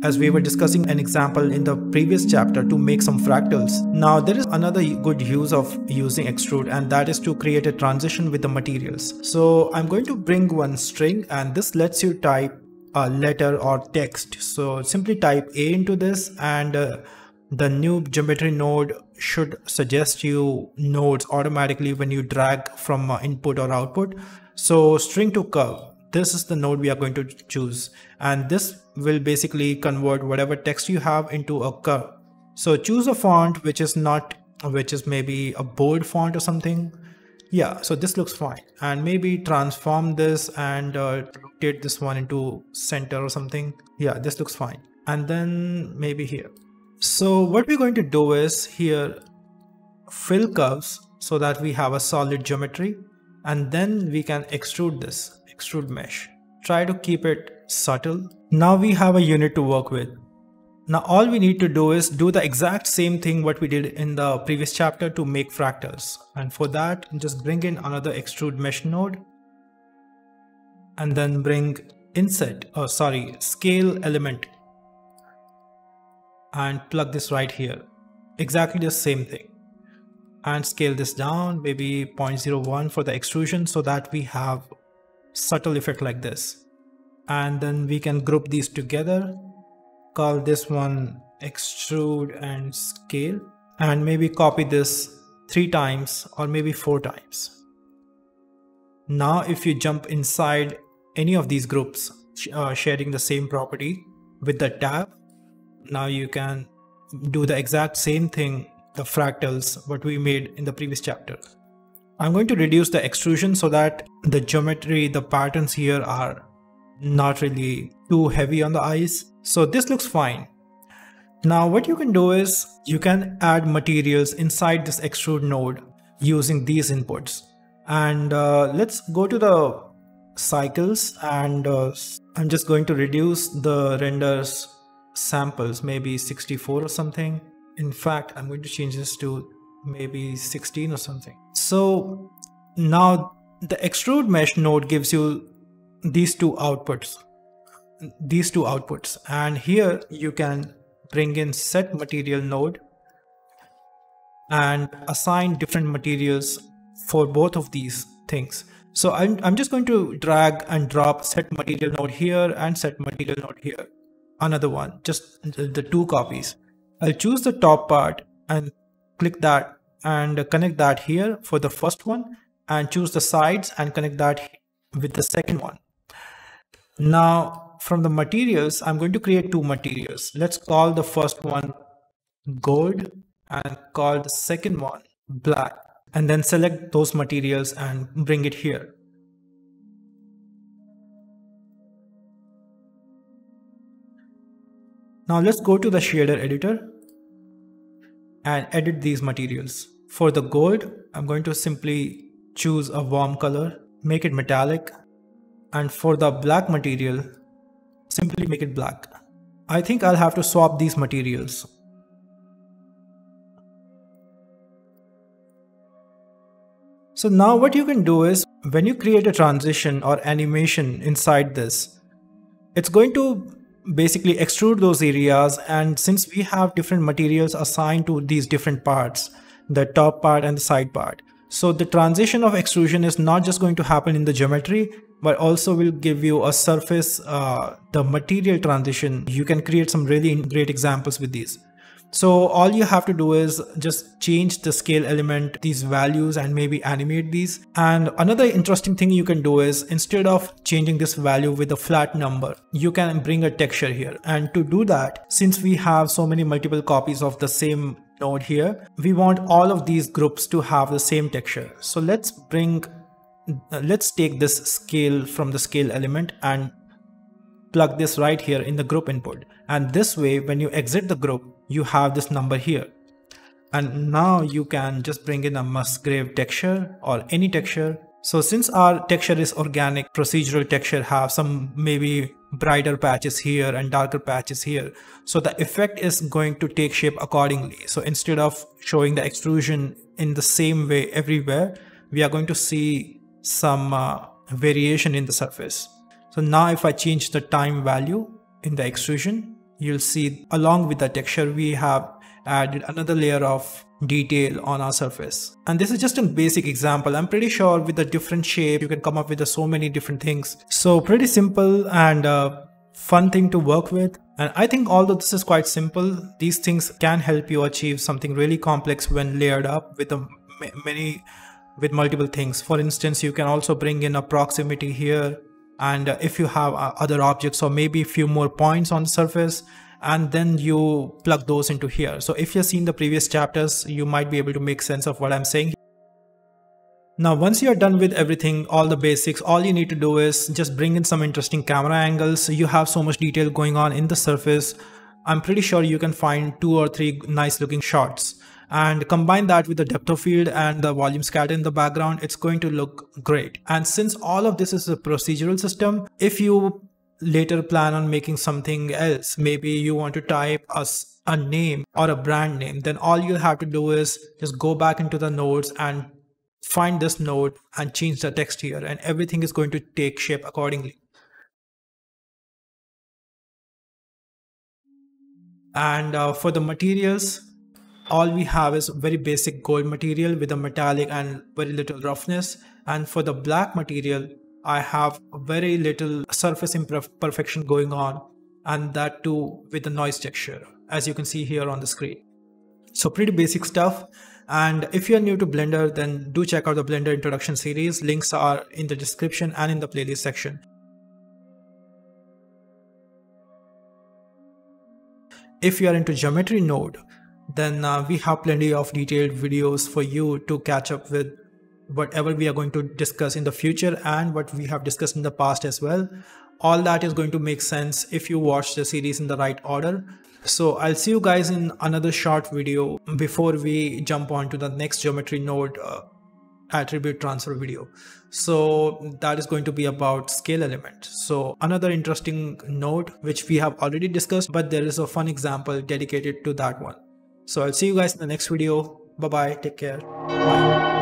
as we were discussing an example in the previous chapter to make some fractals. Now there is another good use of using extrude, and that is to create a transition with the materials. So I'm going to bring one string, and this lets you type a letter or text. So simply type A into this, and the new geometry node should suggest you nodes automatically when you drag from input or output. So string to curve, this is the node we are going to choose, and this will basically convert whatever text you have into a curve. So choose a font which is maybe a bold font or something. Yeah, so this looks fine, and maybe transform this and rotate this one into center or something. Yeah, this looks fine. And then maybe here. So what we're going to do is here fill curves so that we have a solid geometry, and then we can extrude this, extrude mesh. Try to keep it subtle. Now we have a unit to work with. Now all we need to do is do the exact same thing what we did in the previous chapter to make fractals. And for that, just bring in another extrude mesh node, and then bring scale element, and plug this right here. Exactly the same thing. And scale this down, maybe 0.01 for the extrusion, so that we have subtle effect like this. And then we can group these together. Call this one extrude and scale, and maybe copy this 3 times or maybe 4 times. Now if you jump inside any of these groups sharing the same property with the tab, now you can do the exact same thing, the fractals what we made in the previous chapter. I'm going to reduce the extrusion so that the geometry, the patterns here are not really too heavy on the eyes. So this looks fine. Now what you can do is you can add materials inside this extrude node using these inputs. And let's go to the cycles, and I'm just going to reduce the renders samples, maybe 64 or something. In fact, I'm going to change this to maybe 16 or something. So now the extrude mesh node gives you these two outputs, and here you can bring in set material node and assign different materials for both of these things. So I'm just going to drag and drop set material node here and set material node here. Another one, just the 2 copies. I'll choose the top part and click that and connect that here for the first one, and choose the sides and connect that with the second one. Now from the materials, I'm going to create 2 materials. Let's call the first one gold and call the second one black, and then select those materials and bring it here. Now let's go to the shader editor and edit these materials. For the gold, I'm going to simply choose a warm color, make it metallic, and for the black material, simply make it black. I think I'll have to swap these materials. So now what you can do is when you create a transition or animation inside this, it's going to basically extrude those areas. And since we have different materials assigned to these different parts, the top part and the side part, so the transition of extrusion is not just going to happen in the geometry, but also will give you a surface, the material transition. You can create some really great examples with these. So all you have to do is just change the scale element, these values, and maybe animate these. And another interesting thing you can do is instead of changing this value with a flat number, you can bring a texture here. And to do that, since we have so many multiple copies of the same node here, we want all of these groups to have the same texture. So let's take this scale from the scale element and plug this right here in the group input. And this way, when you exit the group, you have this number here. And now you can just bring in a Musgrave texture or any texture. So since our texture is organic, procedural texture have some maybe brighter patches here and darker patches here. So the effect is going to take shape accordingly. So instead of showing the extrusion in the same way everywhere, we are going to see some variation in the surface. So now if I change the time value in the extrusion, you'll see along with the texture we have added another layer of detail on our surface. And this is just a basic example. I'm pretty sure with the different shape you can come up with so many different things. So pretty simple and fun thing to work with. And I think although this is quite simple, these things can help you achieve something really complex when layered up with with multiple things. For instance, you can also bring in a proximity here, and if you have other objects or maybe a few more points on the surface, and then you plug those into here. So if you've seen the previous chapters, you might be able to make sense of what I'm saying. Now, once you're done with everything, all the basics, all you need to do is just bring in some interesting camera angles. You have so much detail going on in the surface. I'm pretty sure you can find 2 or 3 nice looking shots, and combine that with the depth of field and the volume scatter in the background. It's going to look great. And since all of this is a procedural system, if you later plan on making something else, maybe you want to type a name or a brand name, then all you have to do is just go back into the nodes and find this node and change the text here, and everything is going to take shape accordingly. And for the materials, all we have is very basic gold material with a metallic and very little roughness. And for the black material, I have very little surface imperfection going on, and that too with the noise texture, as you can see here on the screen. So pretty basic stuff. And if you're new to Blender, then do check out the Blender introduction series. Links are in the description and in the playlist section. If you are into geometry node, then we have plenty of detailed videos for you to catch up with whatever we are going to discuss in the future and what we have discussed in the past as well. All that is going to make sense if you watch the series in the right order. So I'll see you guys in another short video before we jump on to the next geometry node attribute transfer video. So that is going to be about scale element. So another interesting node which we have already discussed, but there is a fun example dedicated to that one. So I'll see you guys in the next video. Bye bye. Take care. Bye.